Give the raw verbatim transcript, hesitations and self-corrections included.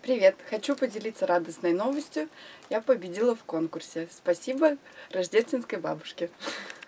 Привет! Хочу поделиться радостной новостью. Я победила в конкурсе. Спасибо рождественской бабушке.